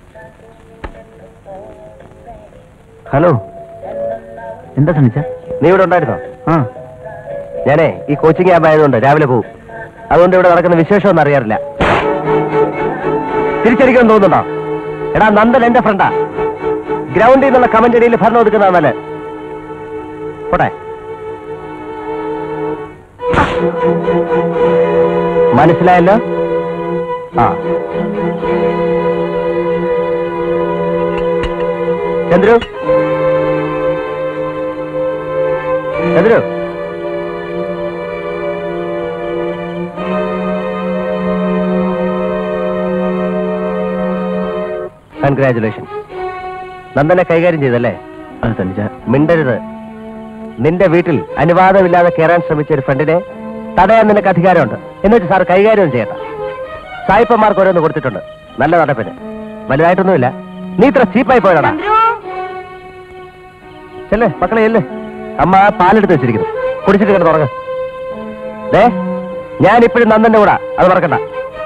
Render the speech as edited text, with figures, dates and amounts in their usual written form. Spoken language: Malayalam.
ഹലോ, എന്താ ശ്രമിച്ച? നീ ഇവിടെ ഉണ്ടായിരുന്നോ? ആ, ഞാനേ ഈ കോച്ചിങ് ക്യാമ്പ് ആയതുകൊണ്ട് രാവിലെ പോവും. അതുകൊണ്ട് ഇവിടെ നടക്കുന്ന വിശേഷമൊന്നും അറിയാറില്ല. തിരിച്ചടിക്കുമെന്ന് തോന്നുന്നുണ്ടോ? എടാ, നന്ദൻ എന്റെ ഫ്രണ്ടാ. ഗ്രൗണ്ടിൽ നിന്നുള്ള കമന്റ് ഇടയിൽ ഭരണം ഒതുക്കുന്നതാണ് നല്ലത്. പോട്ടെ. മനസ്സിലായല്ലോ? ആ, ചന്ദ്രു, ചന്ദ്രു, കൺഗ്രാറ്റുലേഷൻ. നന്ദനെ കൈകാര്യം ചെയ്തല്ലേ? അത് തന്നെ. മിണ്ടരുത്. നിന്റെ വീട്ടിൽ അനുവാദമില്ലാതെ കയറാൻ ശ്രമിച്ച ഒരു ഫ്രണ്ടിനെ തടയാൻ നിനക്ക് അധികാരമുണ്ട്. എന്നിട്ട് സാർ കൈകാര്യം ചെയ്യട്ടെ. സായിപ്പന്മാർക്ക് ഓരോന്ന് കൊടുത്തിട്ടുണ്ട്. നല്ല നടപ്പിന്. വലുതായിട്ടൊന്നുമില്ല. നീ ഇത്ര ചീപ്പായി പോയടാ. ചെല്ലേ മക്കളെ, ചെല്ലേ. അമ്മ പാലെടുത്ത് വെച്ചിരിക്കുന്നു. കുടിച്ചിട്ട് കിടന്ന് തുടങ്ങ. ഞാൻ ഇപ്പോഴും നന്ദന്റെ കൂടാ, അത് മറക്കണ്ട.